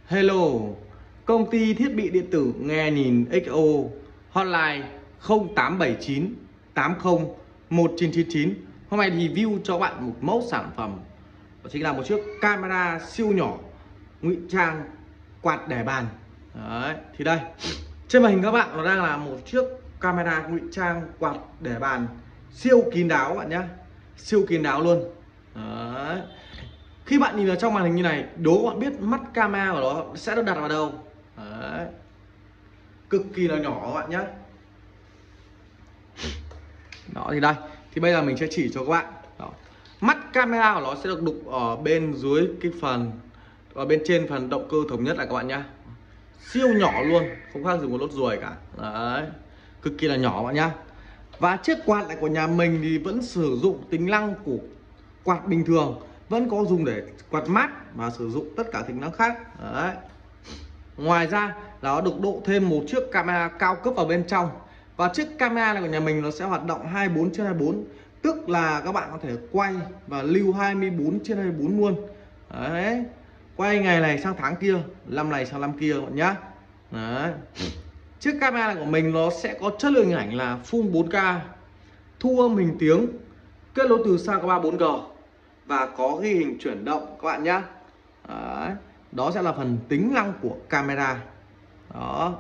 Hello, công ty thiết bị điện tử nghe nhìn XO, hotline 0879 80 1999. Hôm nay review cho bạn một mẫu sản phẩm, đó chính là một chiếc camera siêu nhỏ ngụy trang quạt để bàn. Đấy, thì đây trên màn hình các bạn nó đang là một chiếc camera ngụy trang quạt để bàn siêu kín đáo các bạn nhé, siêu kín đáo luôn. Đấy. Khi bạn nhìn vào trong màn hình như này, đố các bạn biết mắt camera của nó sẽ được đặt vào đâu. Đấy. Cực kỳ là nhỏ các bạn nhé. Đó thì đây, thì bây giờ mình sẽ chỉ cho các bạn. Đó. Mắt camera của nó sẽ được đục ở bên dưới cái phần, ở bên trên phần động cơ thống nhất là các bạn nhé. Siêu nhỏ luôn, không khác gì một lốt ruồi cả. Đấy. Cực kỳ là nhỏ các bạn nhé. Và chiếc quạt này của nhà mình thì vẫn sử dụng tính năng của quạt bình thường, vẫn có dùng để quạt mát và sử dụng tất cả tính năng khác. Đấy. Ngoài ra là nó được độ thêm một chiếc camera cao cấp vào bên trong. Và chiếc camera này của nhà mình nó sẽ hoạt động 24/24, tức là các bạn có thể quay và lưu 24/24 luôn. Đấy. Quay ngày này sang tháng kia, năm này sang năm kia các bạn nhá. Đấy. Chiếc camera này của mình nó sẽ có chất lượng hình ảnh là full 4K, thu âm hình tiếng, kết nối từ xa qua 4G và có ghi hình chuyển động các bạn nhé. Đấy. Đó sẽ là phần tính năng của camera. Đó.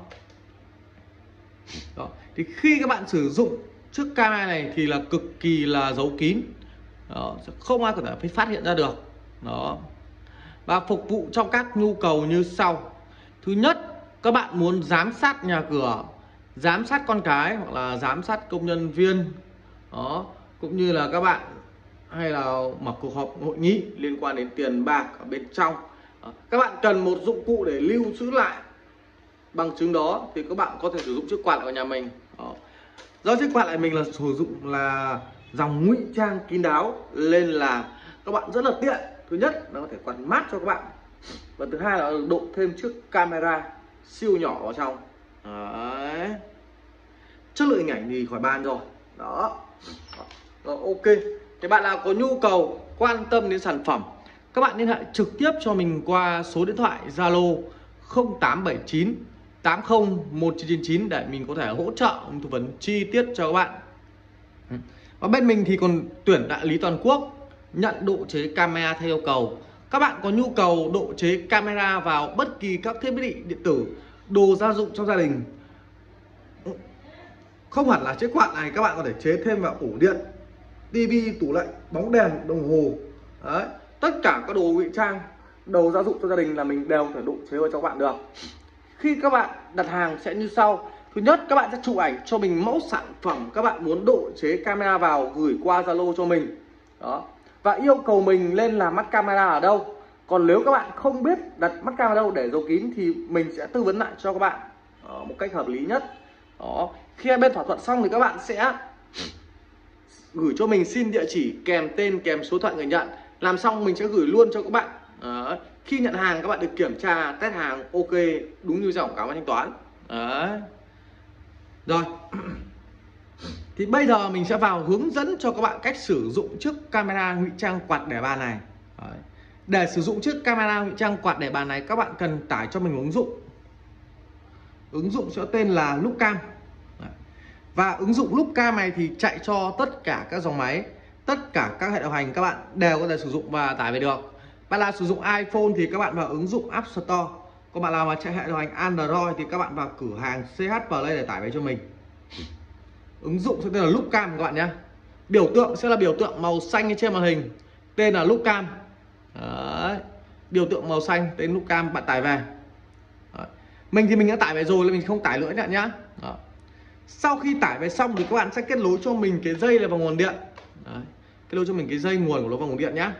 Đó. Thì khi các bạn sử dụng chiếc camera này thì là cực kỳ là giấu kín. Đó. Không ai có thể phát hiện ra được. Đó. Và phục vụ trong các nhu cầu như sau. Thứ nhất, các bạn muốn giám sát nhà cửa, giám sát con cái hoặc là giám sát công nhân viên. Đó. Cũng như là các bạn hay là mở cuộc họp hội nghị liên quan đến tiền bạc ở bên trong. Đó. Các bạn cần một dụng cụ để lưu trữ lại bằng chứng đó thì các bạn có thể sử dụng chiếc quạt ở nhà mình. Đó. Do chiếc quạt này mình là sử dụng là dòng ngụy trang kín đáo nên là các bạn rất là tiện. Thứ nhất nó có thể quạt mát cho các bạn, và thứ hai là độ thêm chiếc camera siêu nhỏ vào trong. Đấy. Chất lượng hình ảnh thì khỏi bàn rồi. Đó. Rồi, ok. Thì bạn nào có nhu cầu quan tâm đến sản phẩm, các bạn liên hệ trực tiếp cho mình qua số điện thoại Zalo 0879 80 1999 để mình có thể hỗ trợ tư vấn chi tiết cho các bạn. Và bên mình thì còn tuyển đại lý toàn quốc, nhận độ chế camera theo yêu cầu. Các bạn có nhu cầu độ chế camera vào bất kỳ các thiết bị điện tử, đồ gia dụng trong gia đình, không hẳn là chiếc quạt này, các bạn có thể chế thêm vào ổ điện, tivi, tủ lạnh, bóng đèn, đồng hồ. Đấy. Tất cả các đồ ngụy trang, đồ gia dụng cho gia đình là mình đều thể độ chế vào cho các bạn được. Khi các bạn đặt hàng sẽ như sau. Thứ nhất, các bạn sẽ chụp ảnh cho mình mẫu sản phẩm các bạn muốn độ chế camera vào, gửi qua Zalo cho mình. Đó. Và yêu cầu mình lên làm mắt camera ở đâu. Còn nếu các bạn không biết đặt mắt camera đâu để giấu kín thì mình sẽ tư vấn lại cho các bạn một cách hợp lý nhất. Đó. Khi hai bên thỏa thuận xong thì các bạn sẽ gửi cho mình xin địa chỉ kèm tên, kèm số điện thoại người nhận. Làm xong mình sẽ gửi luôn cho các bạn. Đó. Khi nhận hàng các bạn được kiểm tra, test hàng ok, đúng như dòng cáo thanh toán. Đấy. Rồi. Thì bây giờ mình sẽ vào hướng dẫn cho các bạn cách sử dụng chiếc camera ngụy trang quạt để bàn này. Đấy. Để sử dụng chiếc camera ngụy trang quạt để bàn này, các bạn cần tải cho mình ứng dụng. Ứng dụng sẽ tên là Lookcam. Và ứng dụng Lookcam này thì chạy cho tất cả các dòng máy, tất cả các hệ điều hành các bạn đều có thể sử dụng và tải về được. Bạn nào sử dụng iPhone thì các bạn vào ứng dụng App Store. Còn bạn nào mà chạy hệ điều hành Android thì các bạn vào cửa hàng CH Play để tải về cho mình. Ứng dụng sẽ tên là Lookcam các bạn nhé. Biểu tượng sẽ là biểu tượng màu xanh trên màn hình, tên là Lookcam. Đấy. Biểu tượng màu xanh tên Lookcam, bạn tải về. Đấy. Mình thì mình đã tải về rồi nên mình không tải nữa nhá. Đó. Sau khi tải về xong thì các bạn sẽ kết nối cho mình cái dây này vào nguồn điện. Đấy. Kết nối cho mình cái dây nguồn của nó vào nguồn điện nhá.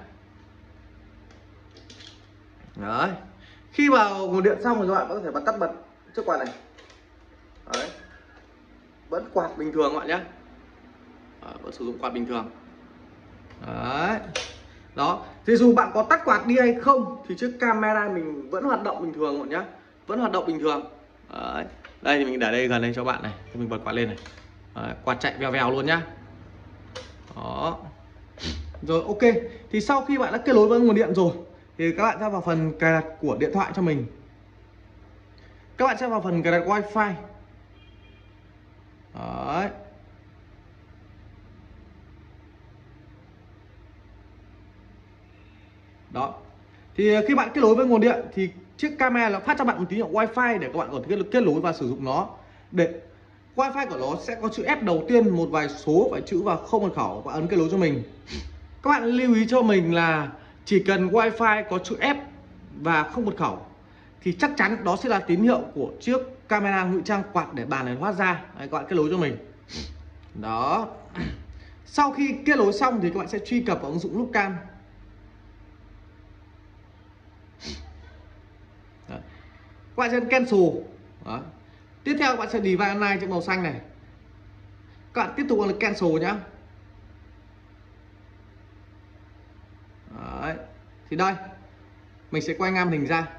Đấy. Khi vào nguồn điện xong thì các bạn có thể tắt bật chiếc quạt này. Đấy. Vẫn quạt bình thường các bạn nhé. Vẫn sử dụng quạt bình thường. Đấy. Đó. Thì dù bạn có tắt quạt đi hay không thì chiếc camera mình vẫn hoạt động bình thường các bạn nhé. Vẫn hoạt động bình thường. Đấy. Đây thì mình để đây gần đây cho bạn này. Thì mình bật quạt lên này. Đấy. Quạt chạy vèo vèo luôn nhá. Đó. Rồi ok. Thì sau khi bạn đã kết nối với nguồn điện rồi thì các bạn sẽ vào phần cài đặt của điện thoại cho mình. Các bạn sẽ vào phần cài đặt Wi-Fi. Đấy. Đó. Thì khi bạn kết nối với nguồn điện thì chiếc camera nó phát cho bạn một tín hiệu Wi-Fi để các bạn có thể kết nối và sử dụng nó. Để Wi-Fi của nó sẽ có chữ F đầu tiên, một vài số và chữ và không mật khẩu, và ấn kết nối cho mình. Các bạn lưu ý cho mình là chỉ cần Wi-Fi có chữ F và không mật khẩu thì chắc chắn đó sẽ là tín hiệu của chiếc camera ngụy trang quạt để bàn này thoát ra. Đấy, các bạn kết nối cho mình. Đó. Sau khi kết nối xong thì các bạn sẽ truy cập vào ứng dụng Lookcam. Đấy. Các bạn sẽ cancel. Đó. Tiếp theo các bạn sẽ device online trong màu xanh này. Các bạn tiếp tục là cancel nhá. Đấy. Thì đây mình sẽ quay ngang hình ra.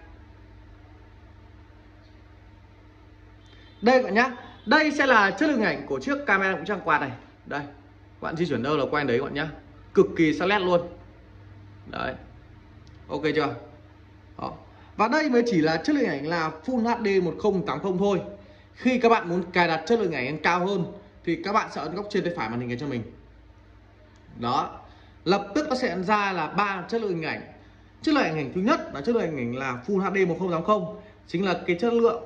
Đây các bạn nhá. Đây sẽ là chất lượng ảnh của chiếc camera ngụy trang quạt này. Đây. Các bạn di chuyển đâu là quay đấy các bạn nhá. Cực kỳ sắc nét luôn. Đấy. Ok chưa? Đó. Và đây mới chỉ là chất lượng ảnh là Full HD 1080 thôi. Khi các bạn muốn cài đặt chất lượng ảnh cao hơn thì các bạn sẽ ấn góc trên tay phải màn hình này cho mình. Đó. Lập tức nó sẽ ra là 3 chất lượng ảnh. Chất lượng ảnh thứ nhất là chất lượng ảnh là Full HD 1080, chính là cái chất lượng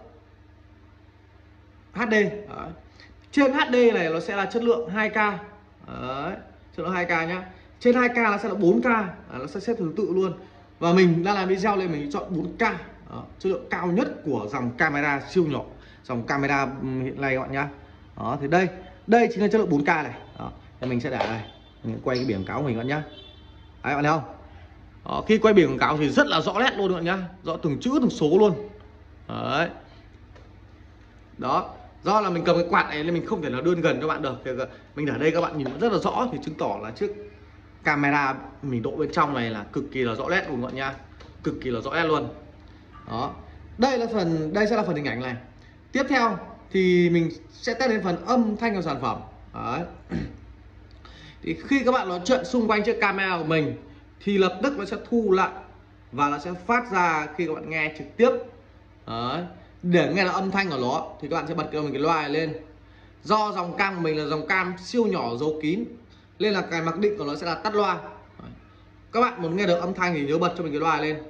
HD. Đấy. Trên HD này nó sẽ là chất lượng 2K. Đấy. Chất lượng 2K nhá. Trên 2K nó sẽ là 4K. Nó sẽ xếp thứ tự luôn. Và mình đang làm video nên mình chọn 4K. Đó. Chất lượng cao nhất của dòng camera siêu nhỏ, dòng camera hiện nay các bạn nhá. Đó thì đây chính là chất lượng 4K này. Đó. Thì mình sẽ để đây. Mình quay cái biển quảng cáo của mình các bạn nhá. Đấy bạn thấy không? Đó, khi quay biển quảng cáo thì rất là rõ nét luôn các bạn nhá. Rõ từng chữ từng số luôn. Đấy. Đó. Do là mình cầm cái quạt này nên mình không thể nào đưa gần cho bạn được. Thì mình để đây các bạn nhìn rất là rõ thì chứng tỏ là chiếc camera mình độ bên trong này là cực kỳ là rõ nét luôn các bạn nha. Cực kỳ là rõ nét luôn. Đó. Đây sẽ là phần hình ảnh này. Tiếp theo thì mình sẽ test đến phần âm thanh của sản phẩm. Đấy. Thì khi các bạn nói chuyện xung quanh chiếc camera của mình thì lập tức nó sẽ thu lại và nó sẽ phát ra khi các bạn nghe trực tiếp. Đấy. Để nghe là âm thanh của nó thì các bạn sẽ bật cho mình cái loa này lên. Do dòng cam của mình là dòng cam siêu nhỏ giấu kín nên là cái mặc định của nó sẽ là tắt loa. Đấy. Các bạn muốn nghe được âm thanh thì nhớ bật cho mình cái loa này lên.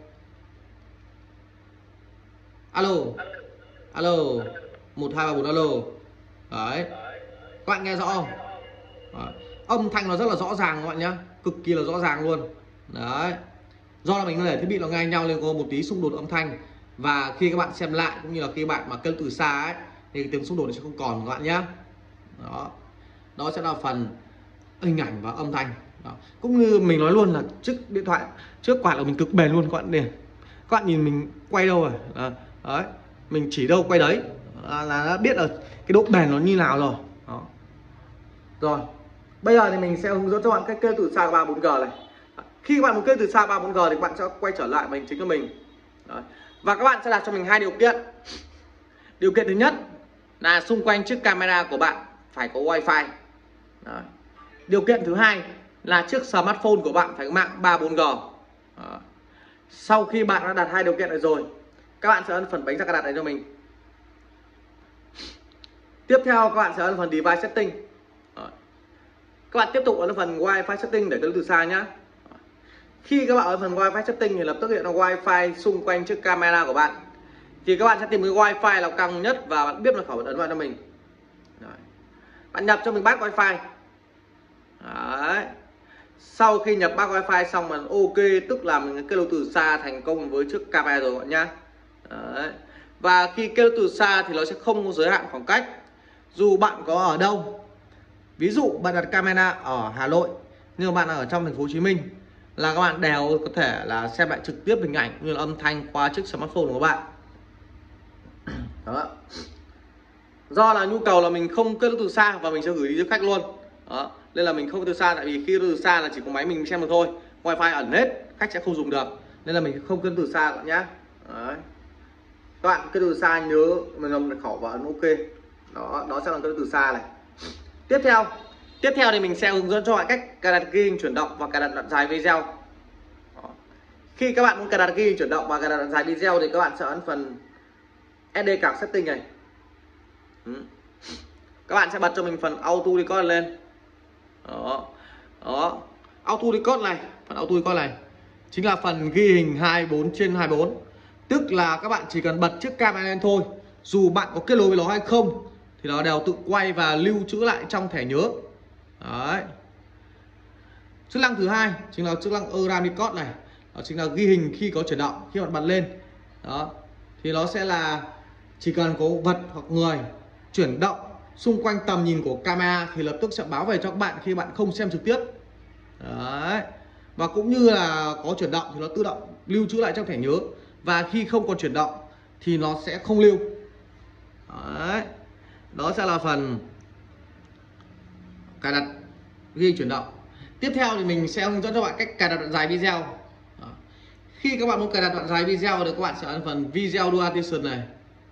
Alo. Alo. 1 2 3 4 alo. Đấy. Các bạn nghe rõ không? Đấy. Âm thanh nó rất là rõ ràng các bạn nhá, cực kỳ là rõ ràng luôn. Đấy. Do là mình để thiết bị nó ngang nhau nên có một tí xung đột âm thanh. Và khi các bạn xem lại cũng như là khi bạn mà kêu từ xa ấy thì cái tiếng xung đột nó sẽ không còn các bạn nhá. Đó. Đó sẽ là phần hình ảnh và âm thanh. Đó. Cũng như mình nói luôn là chiếc điện thoại, trước quạt là mình cực bền luôn các bạn để. Các bạn nhìn mình quay đâu rồi. Đấy. Mình chỉ đâu quay đấy là đã biết là cái độ bền nó như nào rồi. Đó. Rồi. Bây giờ thì mình sẽ hướng dẫn cho bạn cách kêu từ xa 3 4G này. Khi các bạn muốn kêu từ xa 3 4G thì các bạn sẽ quay trở lại màn hình chính của mình. Đấy. Và các bạn sẽ đặt cho mình 2 điều kiện. Điều kiện thứ nhất là xung quanh chiếc camera của bạn phải có Wi-Fi. Đấy. Điều kiện thứ hai là chiếc smartphone của bạn phải có mạng 3 4G. Đấy. Sau khi bạn đã đặt 2 điều kiện này rồi, các bạn sẽ ấn phần bánh răng cài đặt này cho mình. Tiếp theo các bạn sẽ ấn phần device setting. Đấy. Các bạn tiếp tục ấn phần Wi-Fi setting để kêu từ xa nhé. Khi các bạn ấn phần Wi-Fi setting thì lập tức hiện ra Wi-Fi xung quanh chiếc camera của bạn. Thì các bạn sẽ tìm cái Wi-Fi nào cao nhất và bạn biết mật khẩu ấn vào cho mình. Đấy. Bạn nhập cho mình bát Wi-Fi. Đấy. Sau khi nhập bát Wi-Fi xong là ok, tức là mình kết nối từ xa thành công với chiếc camera rồi các bạn nhá. Đấy. Và khi kết nối từ xa thì nó sẽ không có giới hạn khoảng cách. Dù bạn có ở đâu. Ví dụ bạn đặt camera ở Hà Nội nhưng mà bạn ở trong thành phố Hồ Chí Minh là các bạn đều có thể là xem lại trực tiếp hình ảnh như là âm thanh qua chiếc smartphone của các bạn. Đó. Do là nhu cầu là mình không kết nối từ xa và mình sẽ gửi đi cho khách luôn. Đó. Nên là mình không từ xa, tại vì khi từ xa là chỉ có máy mình xem được thôi. Wi-Fi ẩn hết, khách sẽ không dùng được. Nên là mình không kết nối từ xa các bạn nhé. Đấy. Các bạn kết nối từ xa nhớ mình nhập mật khẩu và ấn ok. Đó sẽ là kết nối từ xa này. Tiếp theo thì mình sẽ hướng dẫn cho bạn cách cài đặt ghi hình chuyển động và cài đặt đoạn dài video. Đó. Khi các bạn muốn cài đặt ghi hình chuyển động và cài đặt đoạn dài video thì các bạn sẽ ấn phần SD card setting này. Các bạn sẽ bật cho mình phần auto record lên. Đó. Đó. Auto record này, phần auto record này chính là phần ghi hình 24/24. Tức là các bạn chỉ cần bật chiếc camera lên thôi, dù bạn có kết nối với nó hay không thì nó đều tự quay và lưu trữ lại trong thẻ nhớ. Đấy. Chức năng thứ hai chính là chức năng RAM record này. Đó chính là ghi hình khi có chuyển động, khi bạn bật lên. Đó. Thì nó sẽ là chỉ cần có vật hoặc người chuyển động xung quanh tầm nhìn của camera thì lập tức sẽ báo về cho các bạn khi bạn không xem trực tiếp. Đấy. Và cũng như là có chuyển động thì nó tự động lưu trữ lại trong thẻ nhớ, và khi không còn chuyển động thì nó sẽ không lưu. Đấy. Đó sẽ là phần cài đặt ghi hình chuyển động. Tiếp theo thì mình sẽ hướng dẫn cho bạn cách cài đặt đoạn dài video. Đó. Khi các bạn muốn cài đặt đoạn dài video thì các bạn sẽ ấn phần video duration này.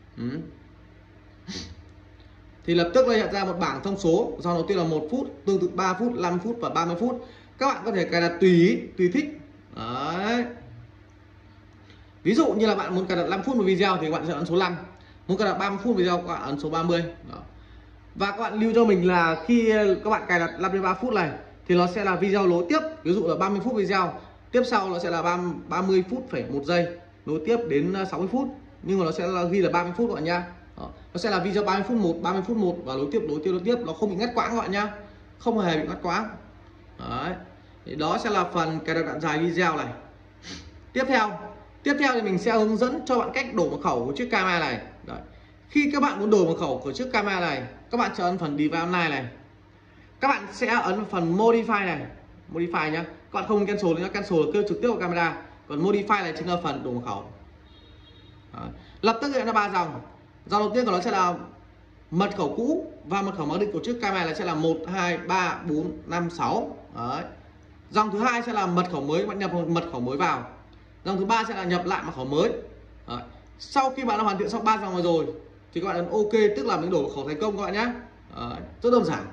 Thì lập tức đây hiện ra một bảng thông số. Dòng đầu tiên là 1 phút, tương tự 3 phút, 5 phút và 30 phút. Các bạn có thể cài đặt tùy ý, tùy thích. Đấy. Ví dụ như là bạn muốn cài đặt 5 phút một video thì các bạn sẽ ấn số 5. Muốn cài đặt 30 phút video các bạn ấn số 30. Đó. Và các bạn lưu cho mình là khi các bạn cài đặt 53 phút này thì nó sẽ là video nối tiếp. Ví dụ là 30 phút video, tiếp sau nó sẽ là 30 phút phẩy 1 giây, nối tiếp đến 60 phút. Nhưng mà nó sẽ là ghi là 30 phút các bạn nha. Đó. Nó sẽ là video 30 phút 1, 30 phút 1 và nối tiếp, nó không bị ngắt quãng các bạn nhá. Không hề bị ngắt quãng. Đấy. Thì đó sẽ là phần cài đặt đoạn dài video này. Tiếp theo thì mình sẽ hướng dẫn cho bạn cách đổi mật khẩu của chiếc camera này. Đấy. Khi các bạn muốn đổi mật khẩu của chiếc camera này, các bạn sẽ ấn phần device online này. Các bạn sẽ ấn phần modify này, modify nhá. Các bạn không cancel nữa, cancel là kêu trực tiếp vào camera. Còn modify này chính là phần đổi mật khẩu. Đấy. Lập tức hiện ra 3 dòng. Dòng đầu tiên của nó sẽ là mật khẩu cũ, và mật khẩu mặc định của chiếc camera này sẽ là 1 2 3 4 5 6. Đấy. Dòng thứ hai sẽ là mật khẩu mới, bạn nhập mật khẩu mới vào. Dòng thứ ba sẽ là nhập lại mật khẩu mới. Đấy. Sau khi bạn đã hoàn thiện xong 3 dòng này rồi thì các bạn ấn OK, tức là mình đổi mật khẩu thành công các bạn nhé. Rất đơn giản.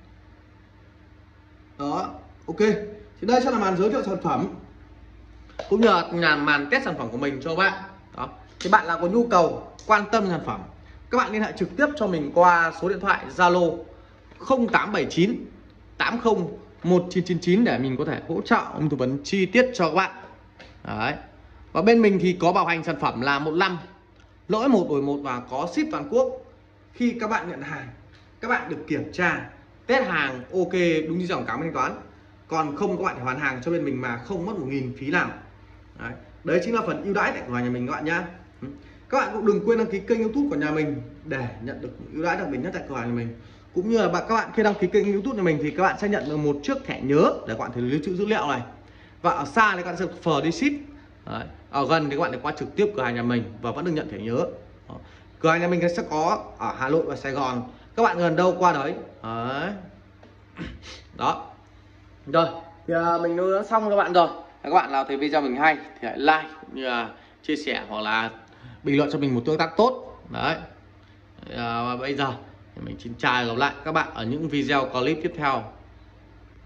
Đó, OK. Thì đây sẽ là màn giới thiệu sản phẩm cũng như là màn test sản phẩm của mình cho các bạn. Đó. Thì bạn nào có nhu cầu quan tâm sản phẩm, các bạn liên hệ trực tiếp cho mình qua số điện thoại Zalo 0879 80 1999 để mình có thể hỗ trợ tư vấn chi tiết cho các bạn. Đấy. Và bên mình thì có bảo hành sản phẩm là 1 năm, lỗi 1 đổi 1 và có ship toàn quốc. Khi các bạn nhận hàng, các bạn được kiểm tra, test hàng OK đúng như dòng cáo thanh toán. Còn không các bạn phải hoàn hàng cho bên mình mà không mất 1.000 phí nào. Đấy chính là phần ưu đãi tại cửa hàng nhà mình các bạn nhá. Các bạn cũng đừng quên đăng ký kênh YouTube của nhà mình để nhận được ưu đãi đặc biệt nhất tại cửa hàng nhà mình. Cũng như là các bạn khi đăng ký kênh YouTube nhà mình thì các bạn sẽ nhận được một chiếc thẻ nhớ để các bạn thể lưu trữ dữ liệu này. Và ở xa thì các bạn sẽ free ship. Đấy. Ở gần thì các bạn được qua trực tiếp cửa hàng nhà mình và vẫn được nhận thẻ nhớ. Đó. Cửa hàng nhà mình sẽ có ở Hà Nội và Sài Gòn. Các bạn gần đâu qua đấy. Đấy. Đó. Rồi, thì mình đã xong cho các bạn rồi. Các bạn nào thấy video mình hay thì hãy like cũng như là chia sẻ hoặc là bình luận cho mình một tương tác tốt. Đấy. Và bây giờ mình xin chào gặp lại các bạn ở những video clip tiếp theo.